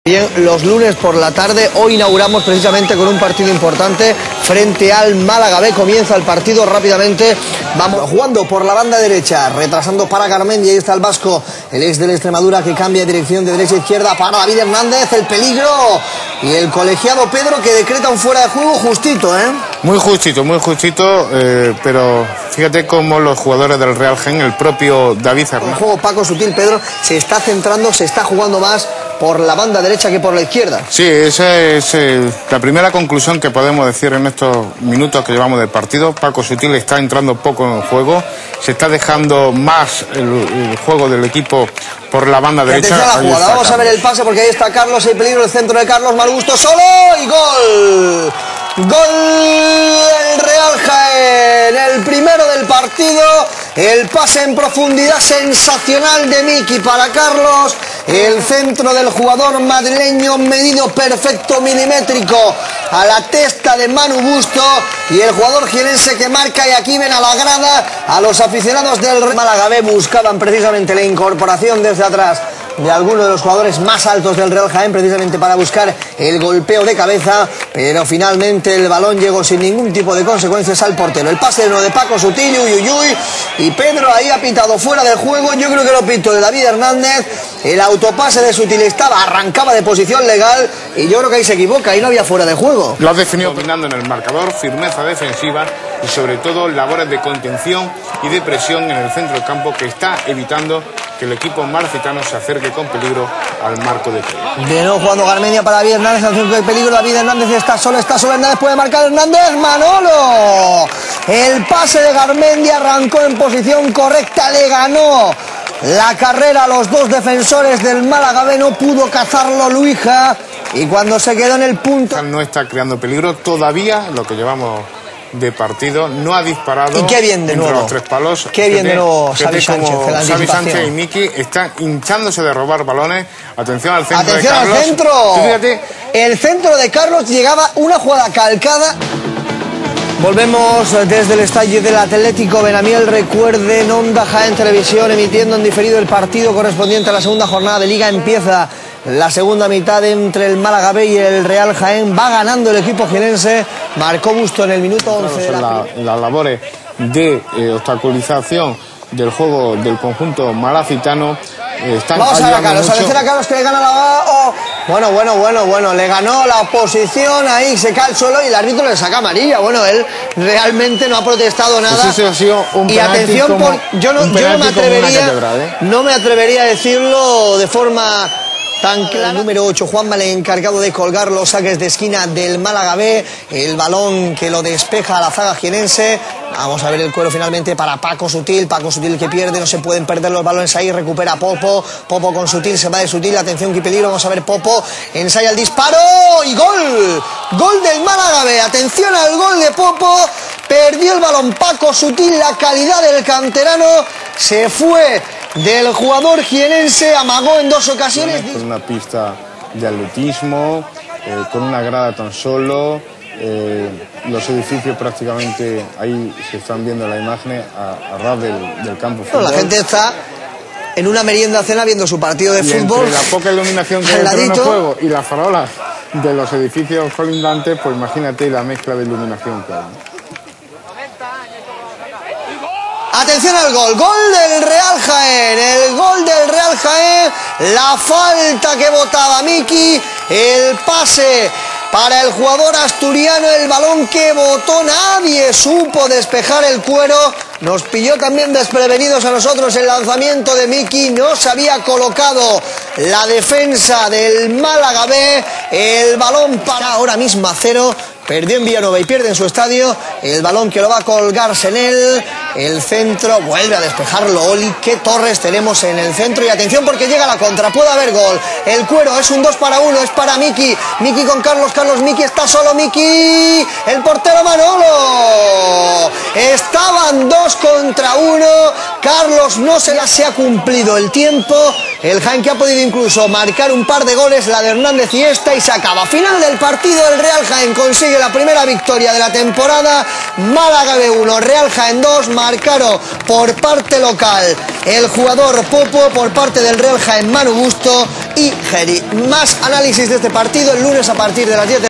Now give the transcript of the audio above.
Bien, los lunes por la tarde, hoy inauguramos precisamente con un partido importante frente al Málaga B. Comienza el partido rápidamente, vamos jugando por la banda derecha, retrasando para Garmendia, ahí está el vasco, el ex de la Extremadura, que cambia de dirección de derecha a izquierda para David Hernández, el peligro y el colegiado Pedro, que decreta un fuera de juego justito, muy justito, pero fíjate cómo los jugadores del Real Jaén, el propio David Hernández. El juego Paco Sutil, Pedro, se está centrando, se está jugando más por la banda derecha que por la izquierda. Sí, esa es la primera conclusión que podemos decir en estos minutos que llevamos de partido. Paco Sutil está entrando poco en el juego, se está dejando más el juego del equipo por la banda derecha. Atención a la jugada, vamos a ver el pase porque ahí está Carlos, el peligro, el centro de Carlos, mal gusto, solo y gol. Gol del Real Jaén, el primero del partido, el pase en profundidad sensacional de Miki para Carlos, el centro del jugador madrileño medido perfecto milimétrico a la testa de Manu Busto y el jugador jienense que marca, y aquí ven a la grada a los aficionados del Málaga B, buscaban precisamente la incorporación desde atrás de alguno de los jugadores más altos del Real Jaén, precisamente para buscar el golpeo de cabeza, pero finalmente el balón llegó sin ningún tipo de consecuencias al portero. El pase de nuevo de Paco Sutil, y Pedro ahí ha pitado fuera del juego. Yo creo que lo pintó de David Hernández. El autopase de Sutil arrancaba de posición legal, y yo creo que ahí se equivoca, ahí no había fuera de juego. Lo has definido dominando en el marcador, firmeza defensiva y sobre todo labores de contención y de presión en el centro del campo, que está evitando que el equipo malacitano se acerque con peligro al marco de Pedro. De nuevo jugando Garmendia para David Hernández, al centro del peligro. David Hernández está solo, Hernández puede marcar, Hernández, Manolo. El pase de Garmendia arrancó en posición correcta, le ganó la carrera a los dos defensores del Málaga B, no pudo cazarlo Luija, y cuando se quedó en el punto... No está creando peligro todavía, lo que llevamos de partido, no ha disparado. Y qué bien de nuevo, los tres palos. Qué bien de nuevo Xavi Sánchez, Xavi Sánchez y Miki están hinchándose de robar balones. Atención al centro. Atención de Carlos. Al centro. Fíjate. El centro de Carlos llegaba una jugada calcada. Volvemos desde el estadio del Atlético Benamiel. Recuerden, Onda Jaén Televisión emitiendo en diferido el partido correspondiente a la segunda jornada de Liga. Empieza la segunda mitad entre el Málaga B y el Real Jaén. Va ganando el equipo jienense. Marcó Busto en el minuto 11. Las labores de obstaculización del juego del conjunto malacitano están. Vamos a ver a Carlos, a Carlos, que le gana la... Bueno, le ganó la oposición, ahí se cae al suelo y el árbitro le saca amarilla. Bueno, él realmente no ha protestado nada. Pues ese ha sido un y atención, yo no me atrevería a decirlo de forma tan clara. Número 8, Juanma, el encargado de colgar los saques de esquina del Málaga B, el balón que lo despeja a la zaga jienense. Vamos a ver el cuero finalmente para Paco Sutil que pierde, no se pueden perder los balones ahí, recupera Popo con Sutil, se va de Sutil, atención que peligro, vamos a ver Popo, ensaya el disparo y gol del Málaga B, atención al gol de Popo, perdió el balón Paco Sutil, la calidad del canterano, se fue del jugador jienense, amagó en dos ocasiones. Con una pista de atletismo, con una grada tan solo, los edificios prácticamente, ahí se están viendo las imágenes a ras del campo. Bueno, la gente está en una merienda cena viendo su partido de fútbol. Entre la poca iluminación que hay en el juego y las farolas de los edificios colindantes, pues imagínate la mezcla de iluminación que hay. Atención al gol del Real Jaén, el gol del Real Jaén, la falta que botaba Miki, el pase para el jugador asturiano, el balón que botó, nadie supo despejar el cuero, nos pilló también desprevenidos a nosotros el lanzamiento de Miki, no se había colocado la defensa del Málaga B, el balón para ahora mismo a cero. Perdió en Villanueva y pierde en su estadio. El balón que lo va a colgar Senel. El centro vuelve a despejarlo Oli. Qué torres tenemos en el centro. Y atención porque llega la contra. Puede haber gol. El cuero es un 2 para 1. Es para Miki. Miki con Carlos. Miki está solo. Miki. El portero Manolo. Estaban 2 contra 1. Carlos no se ha cumplido el tiempo. El Jaén, que ha podido incluso marcar un par de goles. La de Hernández y esta. Y se acaba. Final del partido. El Real Jaén consigue la primera victoria de la temporada. Málaga B 1, Real Jaén 2. marcaron por parte local el jugador Popo, por parte del Real Jaén Manu Busto y Geri. Más análisis de este partido el lunes a partir de las 10 de